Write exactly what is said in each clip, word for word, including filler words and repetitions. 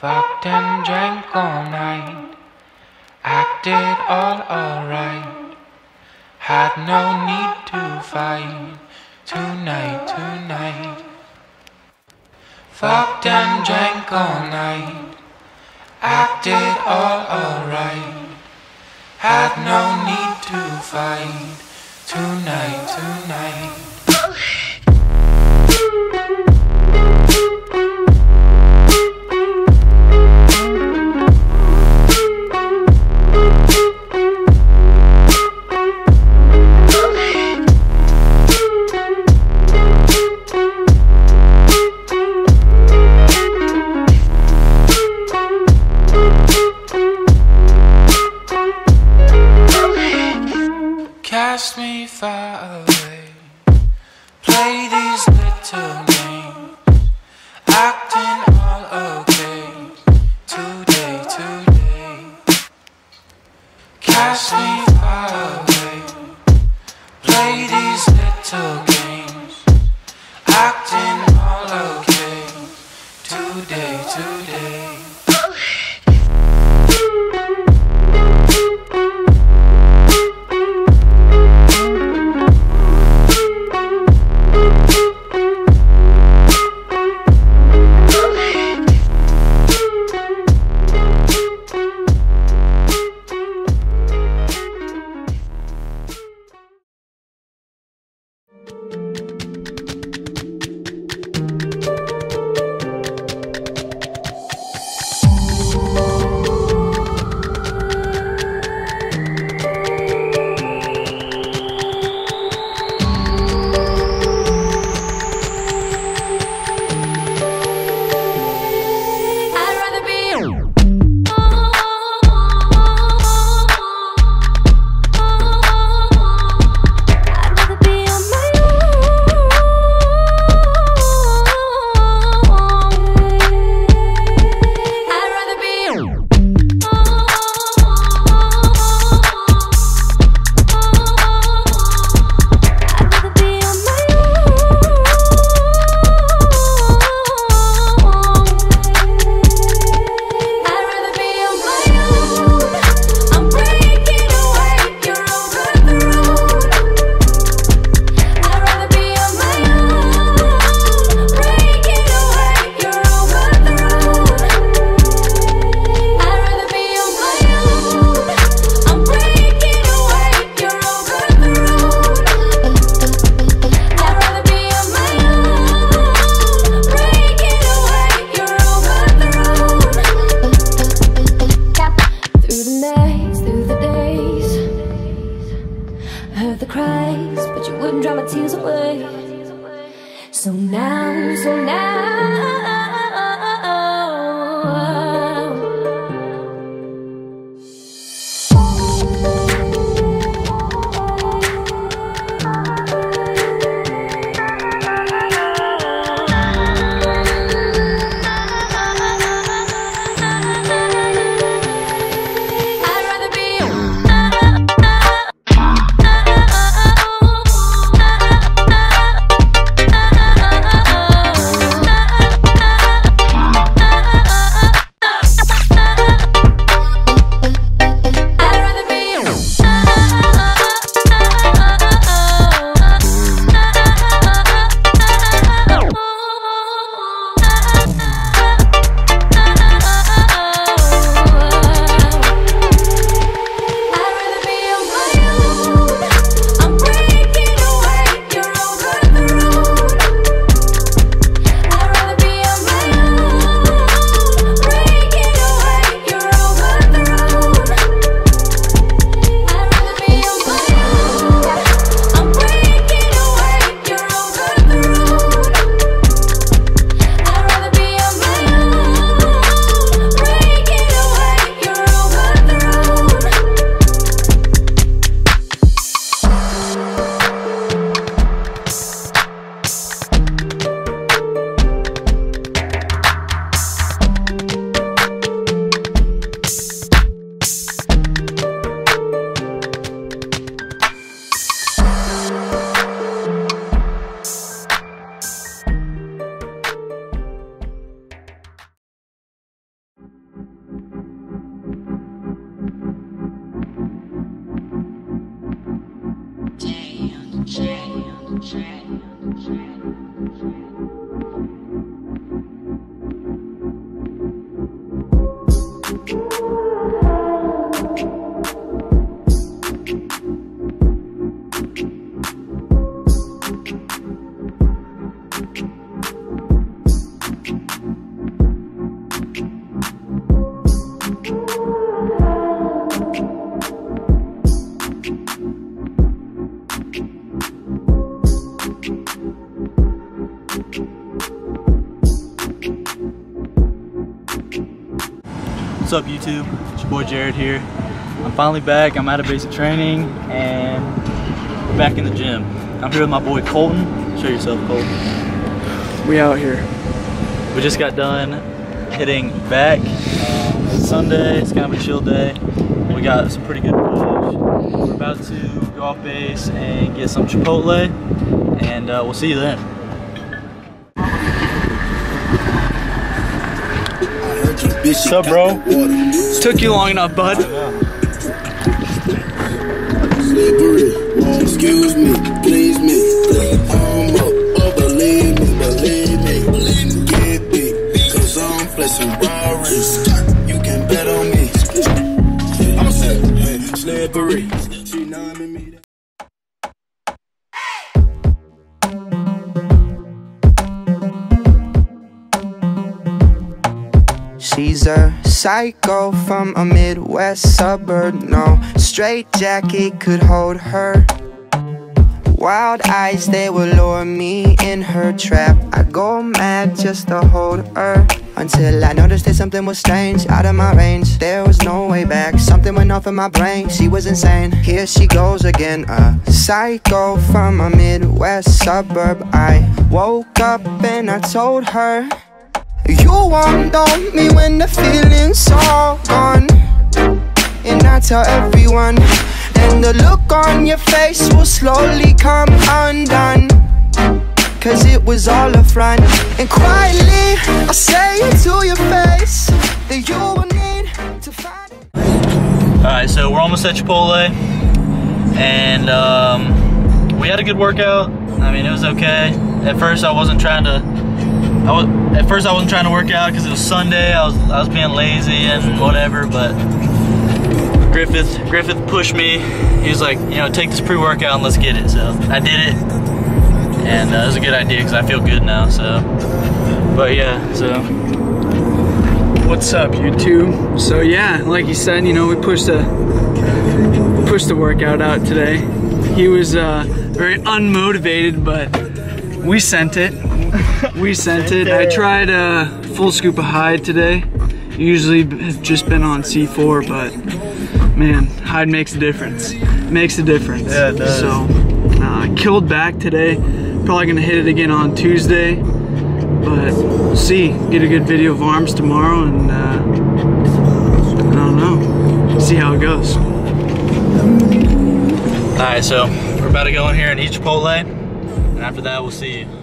Fucked and drank all night, acted all alright. Had no need to fight tonight, tonight. Fucked and drank all night, acted all alright. Had no need to fight tonight, tonight. Cast me far away, play these little games, acting all okay, today, today. Cast me far away, play these little games, acting all okay, today, today. The cries, but you wouldn't dry my tears away. So now, so now What's up YouTube? It's your boy Jared here. I'm finally back. I'm out of basic training and we're back in the gym. I'm here with my boy Colton. Show yourself, Colton. We out here. We just got done hitting back. Uh, it's Sunday, it's kind of a chill day. We got some pretty good footage. We're about to go off base and get some Chipotle and uh, we'll see you then. What's up, bro? Took you long enough, bud. Excuse me, please me. I'm up, oh, believe me, believe me. Believe me, get big, cause I'm flexing Rari's. You can bet on me. I'm set, slippery. She nodding me. She's a psycho from a Midwest suburb. No straight jacket could hold her. Wild eyes, they will lure me in her trap. I go mad just to hold her, until I noticed that something was strange, out of my range. There was no way back, something went off in my brain. She was insane, here she goes again. A psycho from a Midwest suburb. I woke up and I told her, you won't on me when the feeling's all gone. And I tell everyone, and the look on your face will slowly come undone. Cause it was all a front, and quietly I say it to your face that you will need to find it. Alright, so we're almost at Chipotle and um, we had a good workout. I mean, it was okay. At first I wasn't trying to I was, at first I wasn't trying to work out because it was Sunday. I was I was being lazy and whatever, but Griffith Griffith pushed me. He was like, you know, take this pre-workout and let's get it. So I did it, and uh, it was a good idea because I feel good now. So, but yeah, so What's up, YouTube? So yeah, like you said, you know, we pushed a pushed the workout out today. He was uh, very unmotivated, but we sent it. We sent it. I tried a full scoop of Hyde today. Usually have just been on C four, but man, Hyde makes a difference. Makes a difference. Yeah, it does. So I uh, killed back today. Probably gonna hit it again on Tuesday, but we'll see. Get a good video of arms tomorrow, and uh, I don't know. See how it goes. all right. So we're about to go in here and eat Chipotle, and after that we'll see you.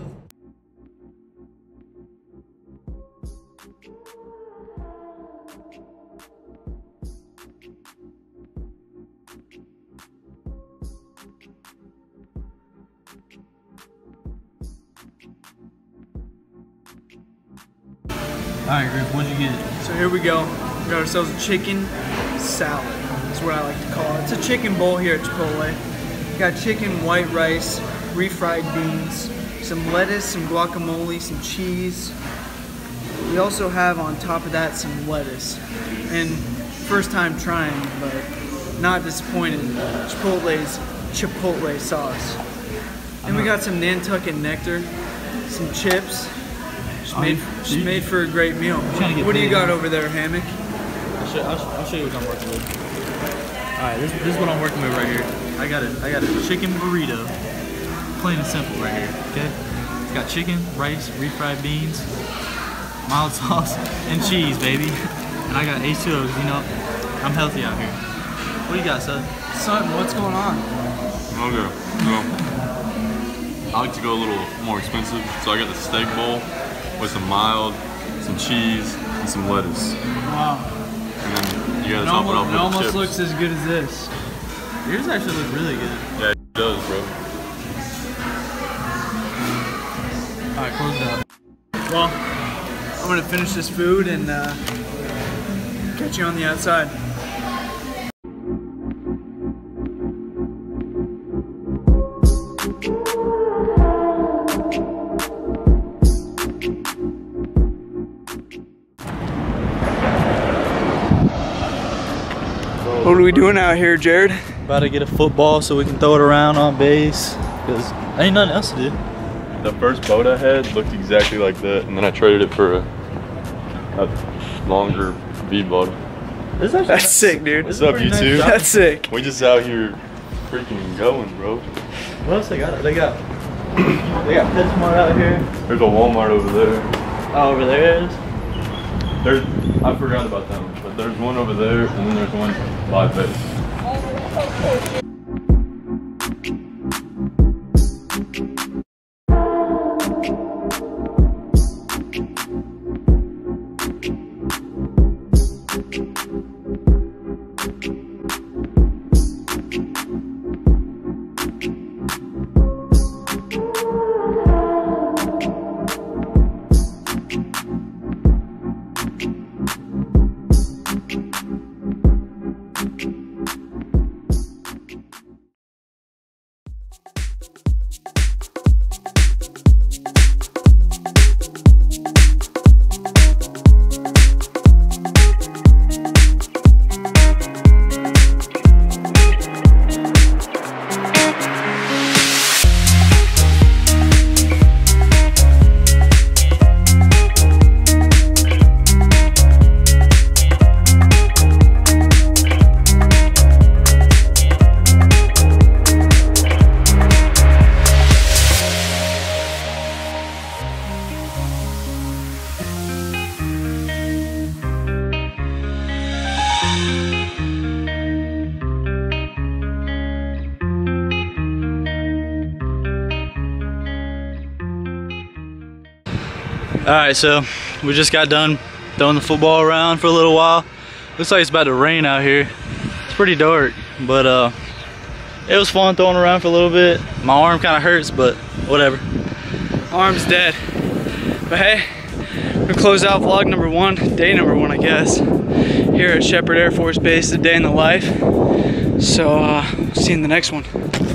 Alright, Griff, what'd you get? So here we go. We got ourselves a chicken salad. That's what I like to call it. It's a chicken bowl here at Chipotle. We got chicken, white rice, refried beans, some lettuce, some guacamole, some cheese. We also have on top of that some lettuce. And first time trying, but not disappointed. Chipotle's Chipotle sauce. And we got some Nantucket nectar, some chips. Just made, just made for a great meal. What do you got over there, Hammock? I'll show, I'll, I'll show you what I'm working with. All right, this, this is what I'm working with right here. I got a, I got a chicken burrito, plain and simple right here. Okay, it's got chicken, rice, refried beans, mild sauce, and cheese, baby. And I got H two O's. You know, I'm healthy out here. What do you got, son? Son, what's going on? Okay, so I like to go a little more expensive, so I got the steak bowl with some mild, some cheese, and some lettuce. Wow. And then you gotta It top it almost, off it with almost chips. looks as good as this. Yours actually look really good. Yeah, it does, bro. Alright, close it out. Well, I'm gonna finish this food and uh, catch you on the outside. What are we doing out here, Jared? About to get a football so we can throw it around on base, because ain't nothing else to do. The first boat I had looked exactly like that, and then I traded it for a, a longer V boat. That's sick, dude. What's up, you two? That's sick. We just out here freaking going, bro. What else they got? They got they got PetSmart out here. There's a Walmart over there. Oh, over there is. There's, I forgot about them, but there's one over there, and then there's one by base. All right, so we just got done throwing the football around for a little while. Looks like it's about to rain out here. It's pretty dark, but uh, it was fun throwing around for a little bit. My arm kind of hurts, but whatever. Arm's dead. But hey, we're gonna close out vlog number one, day number one, I guess, here at Shepherd Air Force Base, the day in the life. So, uh, see you in the next one.